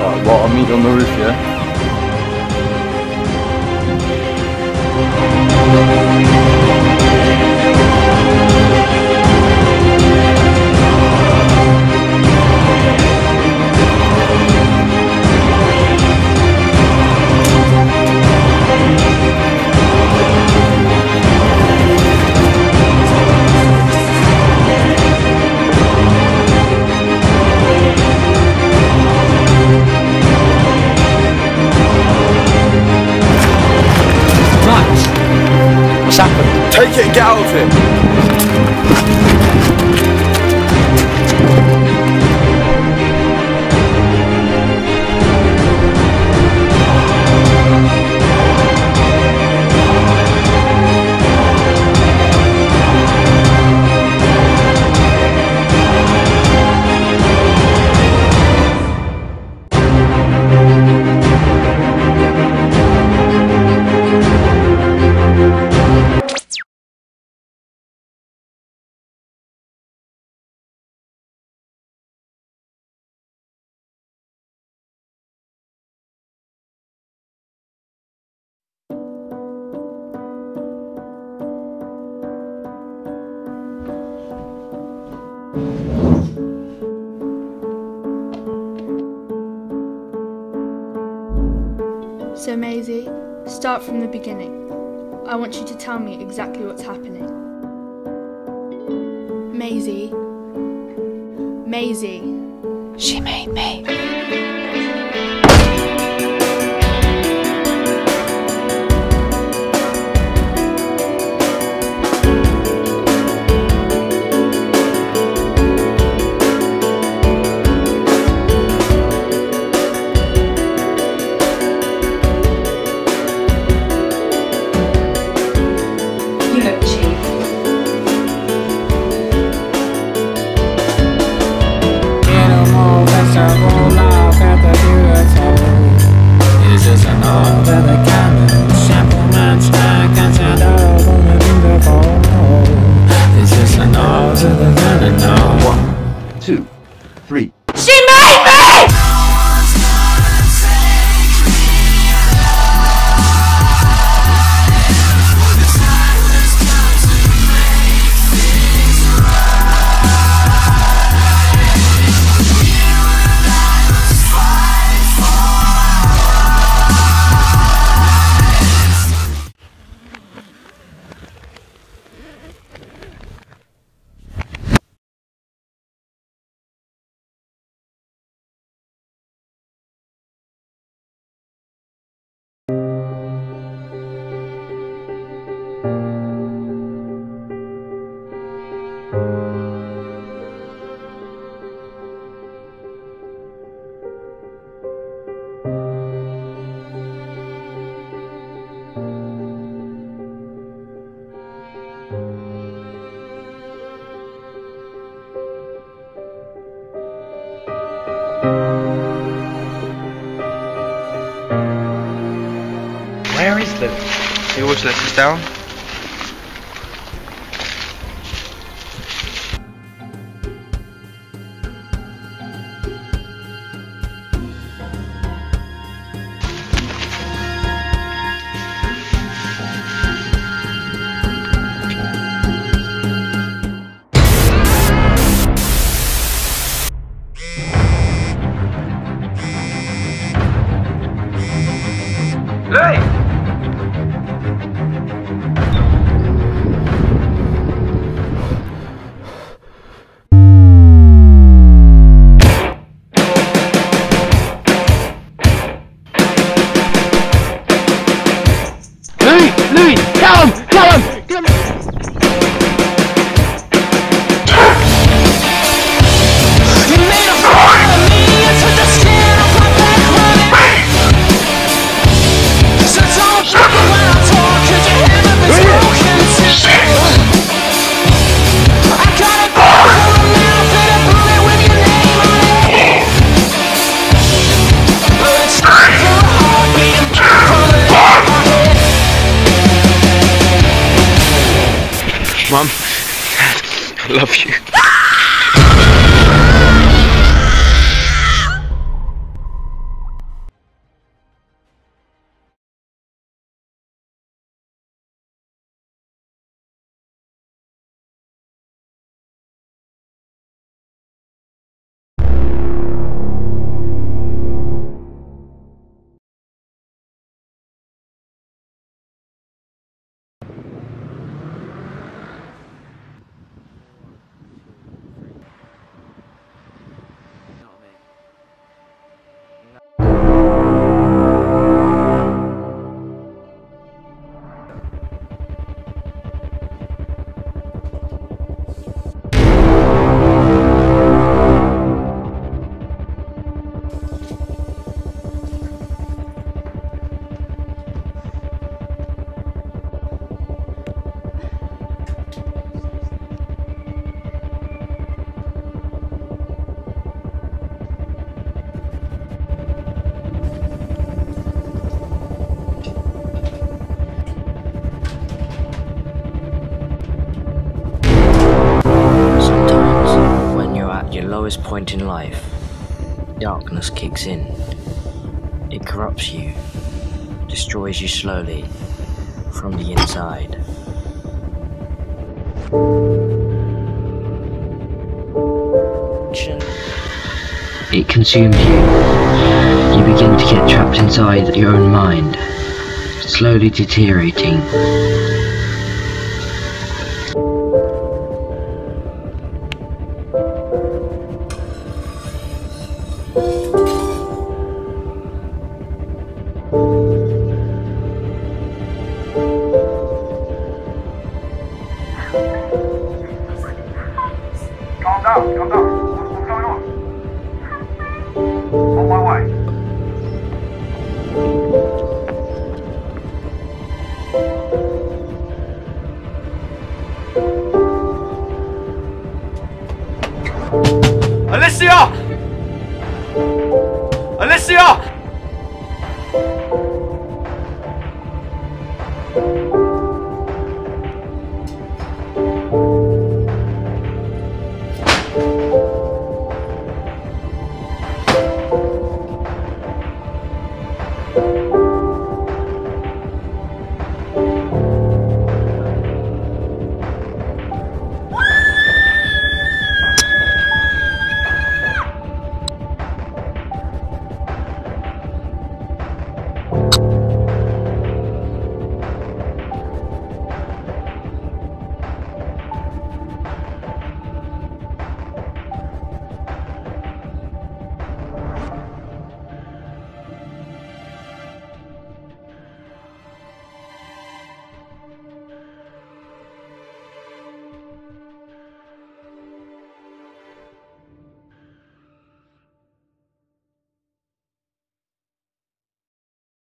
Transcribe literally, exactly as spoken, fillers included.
Right, well, I'll meet you on the roof, yeah? What's happened? Take it and get out of here! So Maisie, start from the beginning. I want you to tell me exactly what's happening. Maisie. Maisie. She made me. You look cheap. It's just an all that I can shampoo match I can't stand up on the beautiful. It's just an all to the better now. One, two, three. She made me! Where is Louis? He always lets us down. Louis! Louis! Tell him! Tell him! Get him! Mum, Dad, I love you. lowest point in life, darkness kicks in. It corrupts you, destroys you slowly, from the inside. It consumes you. You begin to get trapped inside your own mind, slowly deteriorating. Calm down, calm down. What's, what's going on? On my way. Alicia! Alicia!